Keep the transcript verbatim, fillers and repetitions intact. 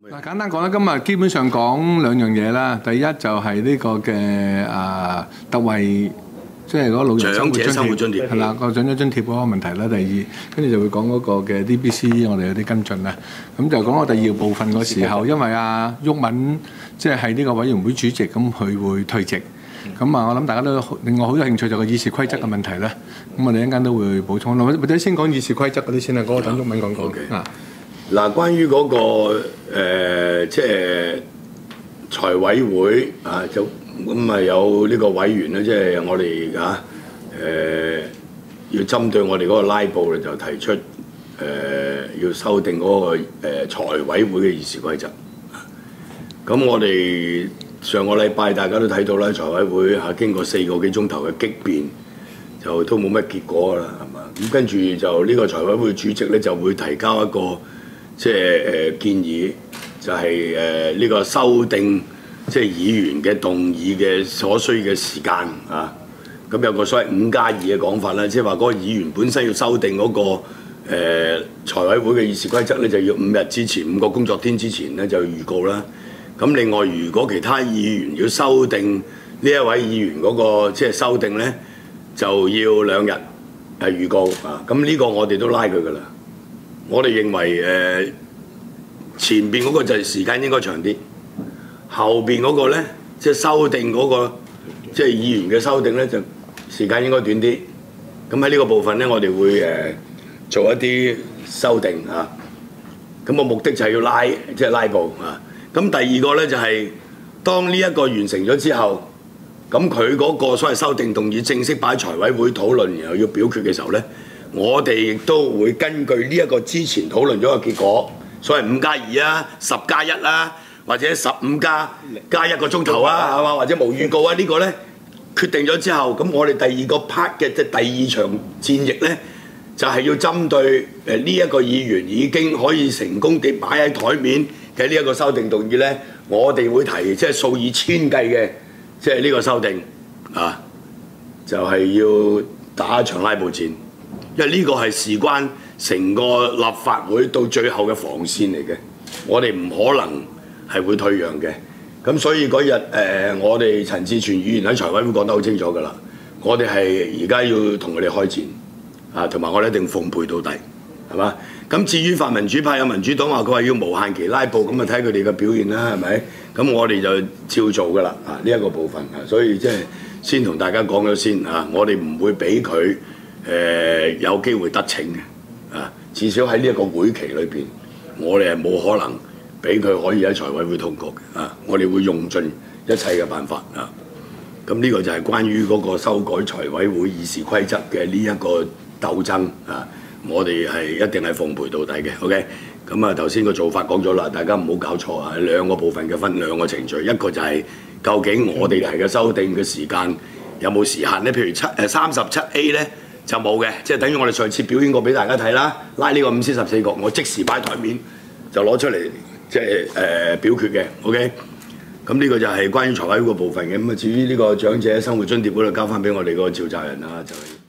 嗱，簡單講啦，今日基本上講兩樣嘢啦。第一就係呢個嘅啊特惠，即係嗰個老人生活津貼，係啦個長者津貼嗰個問題啦。第二，跟住就會講嗰個嘅 D B C， 我哋有啲跟進啦。咁就講到第二部分嗰時候，因為阿毓民即係係呢個委員會主席，咁佢會退席。咁啊，我諗大家都另外好有興趣就係個議事規則嘅問題啦。咁我哋一陣間都會補充啦，或者先講議事規則嗰啲先啦。嗰個等毓民講講啊。 嗱，關於嗰、那個誒、呃，即係財委會啊，就咁啊有呢個委員咧，即係我哋啊誒、呃，要針對我哋嗰個拉布咧，就提出誒、呃、要修訂嗰、那個誒、呃、財委會嘅議事規則。咁我哋上個禮拜大家都睇到啦，財委會嚇、啊、經過四個幾鐘頭嘅激辯，就都冇乜結果啦，係嘛？咁跟住就呢個財委會主席咧就會提交一個。即係誒、呃、建議就係誒呢個修訂即係議員嘅動議嘅所需嘅時間啊，咁有個所謂五加二嘅講法啦，即係話嗰個議員本身要修訂嗰、那個誒、呃、財委會嘅議事規則咧，就要五日之前五個工作天之前咧就預告啦。咁另外如果其他議員要修訂呢一位議員嗰、那個即係修訂咧，就要兩日係預告啊。咁呢個我哋都拉佢㗎啦。我哋認為誒、呃、前邊嗰個就係時間應該長啲，後邊嗰個咧即係修訂嗰、那個即係議員嘅修訂咧就時間應該短啲。咁喺呢個部分咧，我哋會誒、呃、做一啲修訂啊。咁個目的就係要拉即係、就是、拉布啊。咁第二個咧就係、是、當呢一個完成咗之後，咁佢嗰個所謂修訂動議正式擺喺財委會討論，然後要表決嘅時候咧。我哋亦都會根據呢一個之前討論咗嘅結果，所謂五加二啊、十加一啦，或者十五加加一個鐘頭啊，係嘛？或者無預告啊，呢個呢決定咗之後，咁我哋第二個 part 嘅即係第二場戰役呢，就係要針對誒呢一個議員已經可以成功地擺喺台面嘅呢一個修訂動議呢，我哋會提即係數以千計嘅即係呢個修訂啊，就係要打一場拉布戰。因為呢個係事關成個立法會到最後嘅防線嚟嘅，我哋唔可能係會退讓嘅。咁所以嗰日誒，我哋陳志全議員喺財委會講得好清楚㗎啦，我哋係而家要同佢哋開戰啊，同埋我哋一定奉陪到底，係嘛？咁至於泛民主派有民主黨話佢話要無限期拉布，咁啊睇佢哋嘅表現啦，係咪？咁我哋就照做㗎啦啊！呢、這、一個部分啊，所以即係先同大家講咗先啊，我哋唔會俾佢。誒、呃、有機會得逞嘅，啊，至少喺呢一個會期裏邊，我哋係冇可能俾佢可以喺財委會通過嘅，啊，我哋會用盡一切嘅辦法啊。咁呢個就係關於嗰個修改財委會議事規則嘅呢一個鬥爭啊，我哋係一定係奉陪到底嘅 ，OK。咁啊頭先個做法講咗啦，大家唔好搞錯啊，兩個部分嘅分兩個程序，一個就係究竟我哋提嘅修訂嘅時間有冇時限咧？譬如七誒三十七 A 咧。就冇嘅，即係等於我哋上次表演過俾大家睇啦，拉呢個五司十四角，我即時擺台面就攞出嚟，即係誒、呃、表決嘅 ，OK。咁呢個就係關於財委會個部分嘅，咁啊至於呢個長者生活津貼嗰度交翻俾我哋個召集人啦，就係、是。